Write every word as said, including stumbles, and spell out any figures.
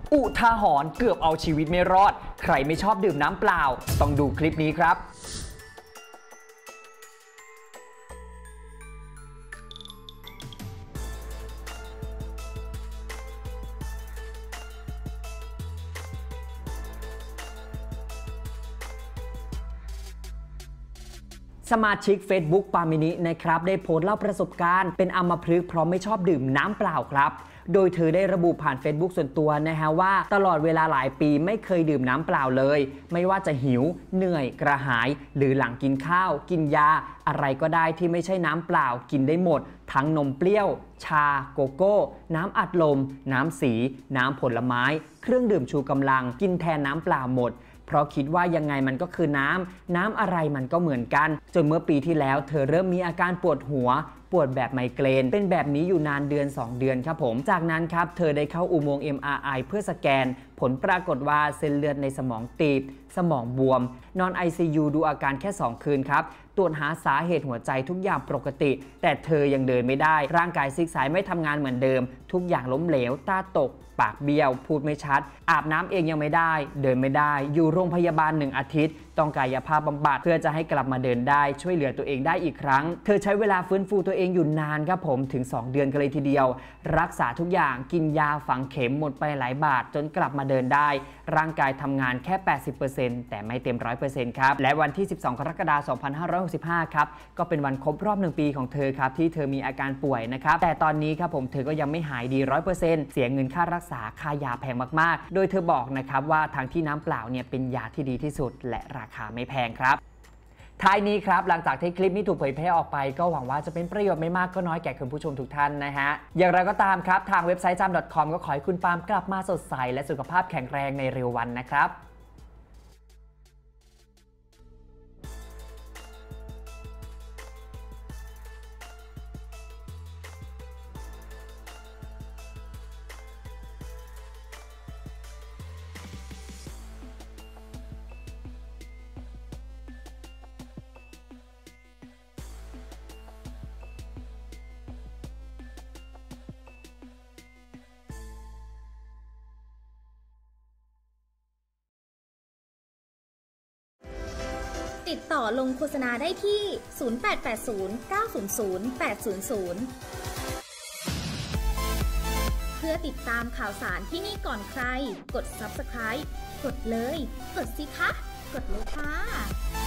อุทาหรณ์เกือบเอาชีวิตไม่รอดใครไม่ชอบดื่มน้ำเปล่าต้องดูคลิปนี้ครับสมาชิก Facebook ปามินินะครับได้โพสต์เล่าประสบการณ์เป็นอัมพฤกษ์เพราะไม่ชอบดื่มน้ำเปล่าครับโดยเธอได้ระบุผ่าน Facebook ส่วนตัวนะฮะว่าตลอดเวลาหลายปีไม่เคยดื่มน้ำเปล่าเลยไม่ว่าจะหิวเหนื่อยกระหายหรือหลังกินข้าวกินยาอะไรก็ได้ที่ไม่ใช่น้ำเปล่ากินได้หมดทั้งนมเปรี้ยวชาโกโก้น้ำอัดลมน้ำสีน้ำผลไม้เครื่องดื่มชูกำลังกินแทนน้ำเปล่าหมดเพราะคิดว่ายังไงมันก็คือน้ำน้ำอะไรมันก็เหมือนกันจนเมื่อปีที่แล้วเธอเริ่มมีอาการปวดหัวปวดแบบไมเกรนเป็นแบบนี้อยู่นานเดือนสองเดือนครับผมจากนั้นครับเธอได้เข้าอุโมงค์ เอ็ม อาร์ ไอ เพื่อสแกนผลปรากฏว่าเส้นเลือดในสมองตีบสมองบวมนอน ไอ ซี ยู ดูอาการแค่สองคืนครับตรวจหาสาเหตุหัวใจทุกอย่างปกติแต่เธอยังเดินไม่ได้ร่างกายซีกซ้ายไม่ทำงานเหมือนเดิมทุกอย่างล้มเหลวตาตกปากเบี้ยวพูดไม่ชัดอาบน้ำเองยังไม่ได้เดินไม่ได้อยู่โรงพยาบาลหนึ่งอาทิตย์ต้องกายภาพบำบัดเพื่อจะให้กลับมาเดินได้ช่วยเหลือตัวเองได้อีกครั้งเธอใช้เวลาฟื้นฟูตัวเองอยู่นานครับผมถึงสองเดือนกันเลยทีเดียวรักษาทุกอย่างกินยาฝังเข็มหมดไปหลายบาทจนกลับมาเดินได้ร่างกายทำงานแค่ แปดสิบเปอร์เซ็นต์ แต่ไม่เต็ม ร้อยเปอร์เซ็นต์ ครับและวันที่สิบสองกรกฎาคมสองพันห้าร้อยหกสิบห้าครับก็เป็นวันครบรอบหนึ่งปีของเธอครับที่เธอมีอาการป่วยนะครับแต่ตอนนี้ครับผมเธอก็ยังไม่หายดี ร้อยเปอร์เซ็นต์ เสียเงินค่ารักษาค่ายาแพงมากๆโดยเธอบอกนะครับว่าทางที่น้ำเปล่าเนี่ยเป็นยาที่ดีที่สุดและราคาไม่แพงครับท้ายนี้ครับหลังจากที่คลิปนี้ถูกเผยแพร่ออกไปก็หวังว่าจะเป็นประโยชน์ไม่มากก็น้อยแก่คุณผู้ชมทุกท่านนะฮะอย่างไรก็ตามครับทางเว็บไซต์ จัม ดอท คอม ก็ขอให้คุณปาล์มกลับมาสดใสและสุขภาพแข็งแรงในเร็ววันนะครับติดต่อลงโฆษณาได้ที่ ศูนย์ แปด แปด ศูนย์ เก้า ศูนย์ ศูนย์ แปด ศูนย์ ศูนย์ เพื่อติดตามข่าวสารที่นี่ก่อนใคร กด ซับสไครบ์ กดเลย กดสิคะ กดเลยค่ะ